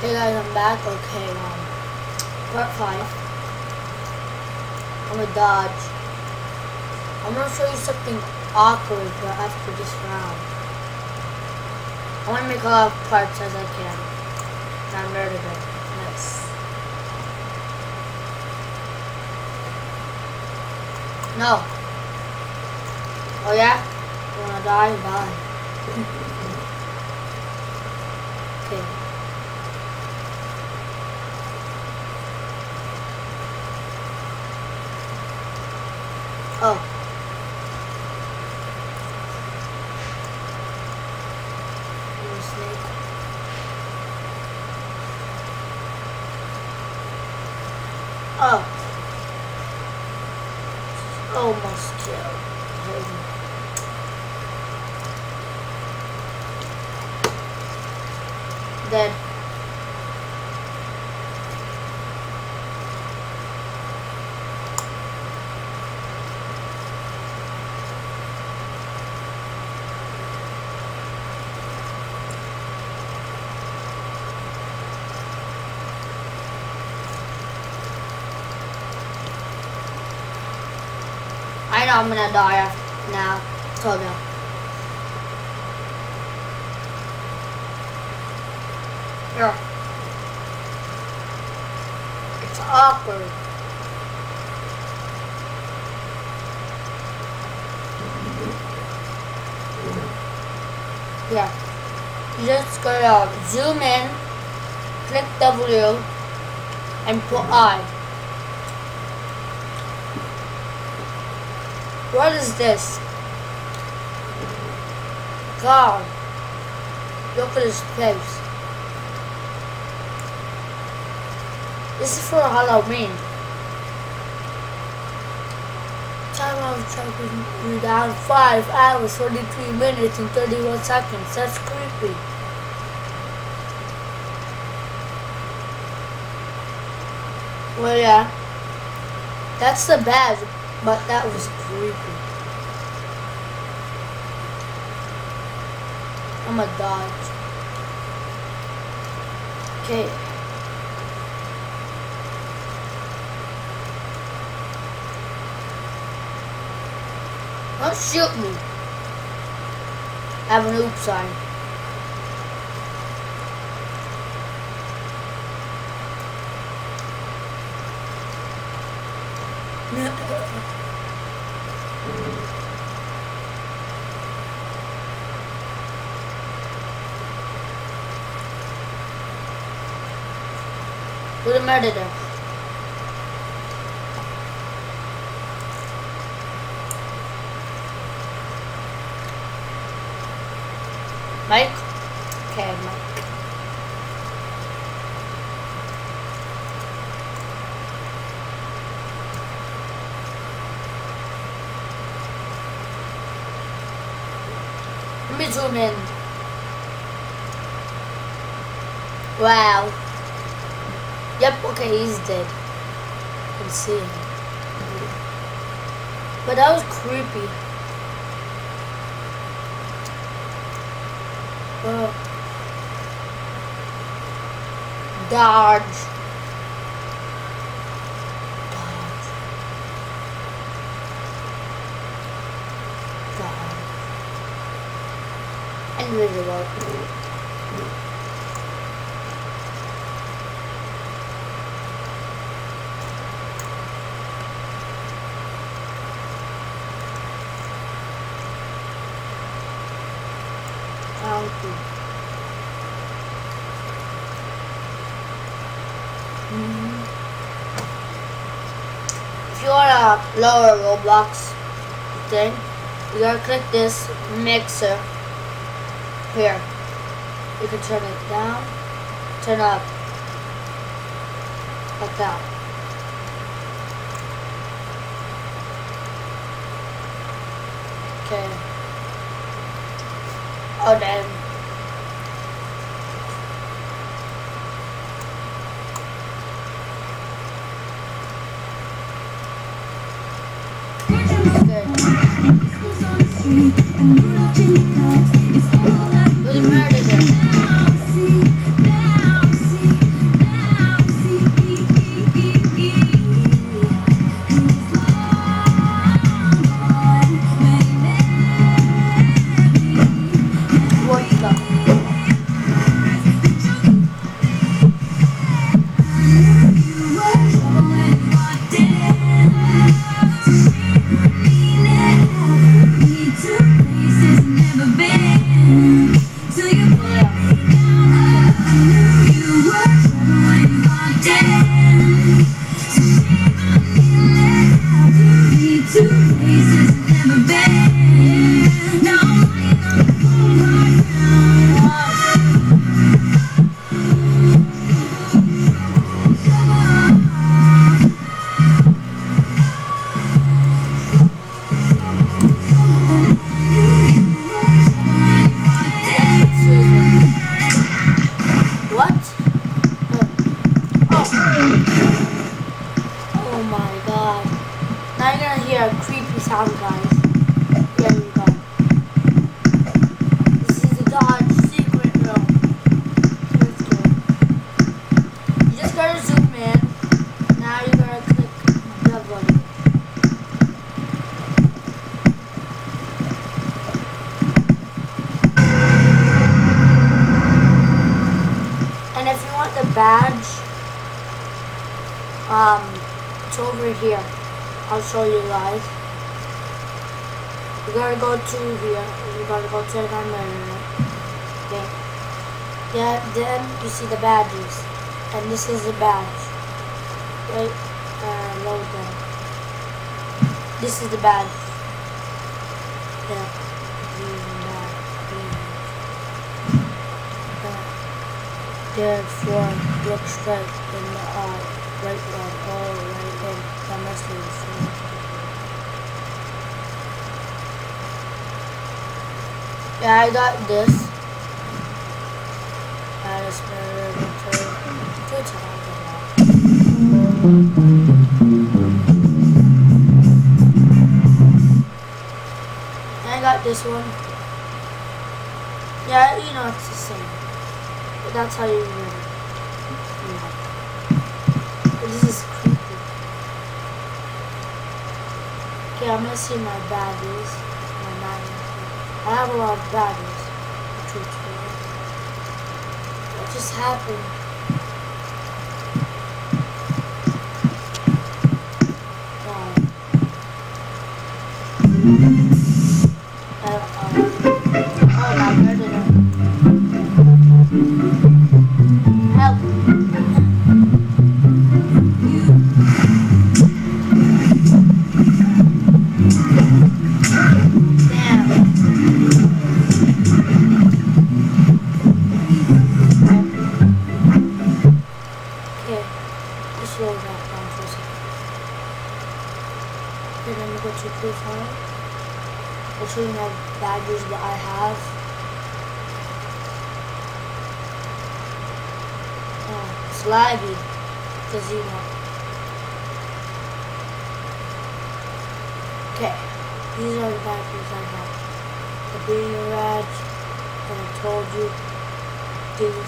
Hey guys, I'm back. Okay, part 5. I'm gonna dodge. I'm gonna show you something awkward after this round. I wanna make a lot of parts as I can. And I'm ready to go. Nice. No. Oh yeah? You wanna die? Die. Okay. Oh. Little snake. Oh. Almost killed. Dead. I know I'm gonna die now. Told you. Here. It's awkward. Yeah. You just gotta zoom in, click W, and put I. What is this? God. Look at his face. This is for Halloween. Time of tracking you down 5 hours, 43 minutes, and 31 seconds. That's creepy. Well, yeah. That's the badge, but that was creepy. I'm a dodge. Okay. Don't shoot me. I have an oops sign. Who's the murderer? Mike? Okay, Mike. Let me zoom in. Wow. Yep, okay, he's dead. I can see him. But that was creepy. Dodge. Dodge. Dodge. Invisible. If you want to lower Roblox thing, you gotta click this mixer here. You can turn it down, turn up, like that. Okay. Oh damn. Okay. sound, guys. There you go. This is the Dodge secret room. Let's go. You just gotta zoom in. Now you gotta click the button. And if you want the badge, it's over here. I'll show you guys. You gotta go to here. You gotta go to the murder. Okay. Yeah, then you see the badges. And this is the badge. Wait, load them. This is the badge. Yeah. Therefore, look straight in the eye. Right one, all right in the message. Yeah, I got this. I just murdered it 2 times now. And I got this one. Yeah, you know it's the same. But that's how you remember. This is creepy. Okay, I'm gonna see my badges. I have a lot of badges. What just happened? Oh, my murderer. Help. I'll show you my badges that I have. Oh, it's laggy, because you know. Okay, these are the badges I have. The being a badge, and I told you these.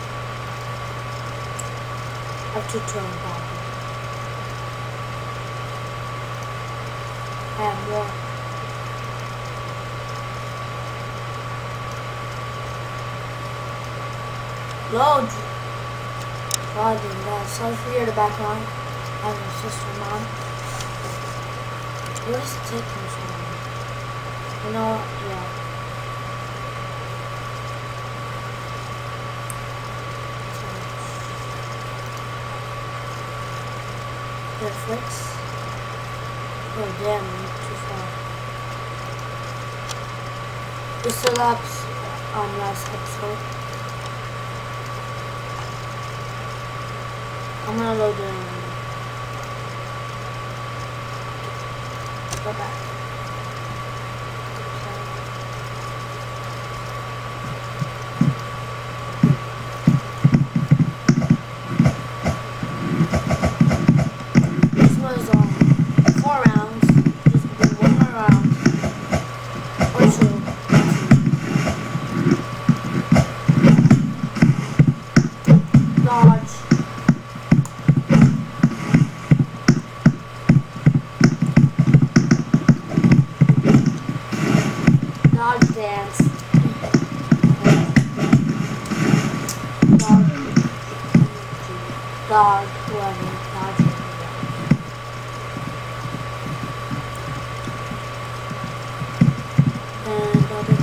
I have 2 turn badges. I have more. Load. God, sorry for the background. I have my sister, mom. What is taking so long? You know what? Yeah. Netflix. Oh damn, I'm too far. We still have last episode. I'm gonna load it in. Go back. This was 4 rounds. Just do 1 more round. Or 2. Dodge. Dodge dance. Dog, whoever, dodge. And other.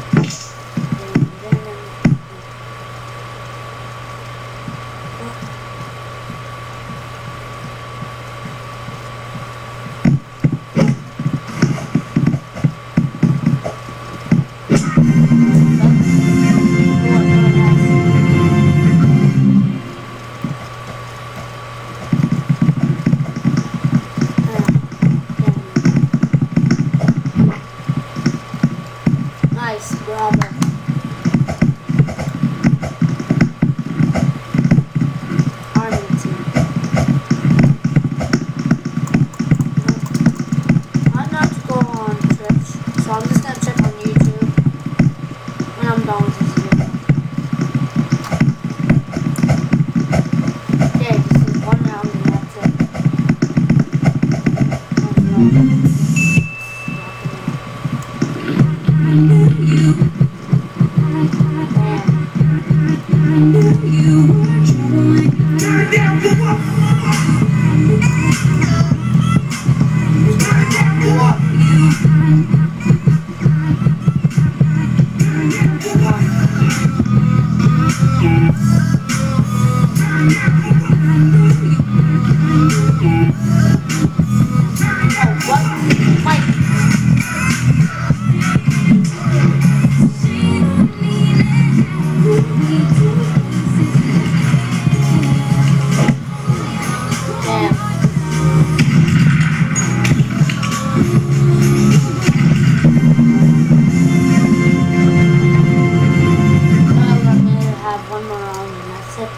said,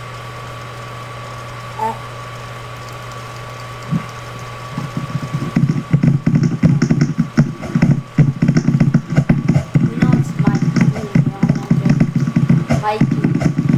you know it's my computer, I'm not good. Mikey.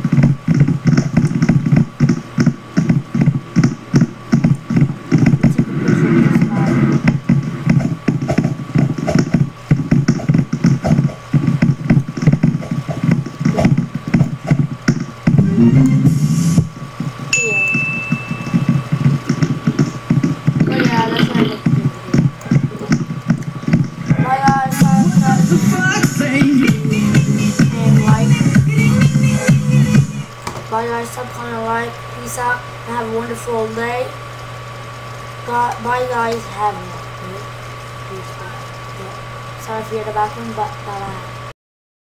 Bye guys, stop calling a like. Peace out and have a wonderful day. Bye guys, have a good. Sorry if you hear the background, but bye bye.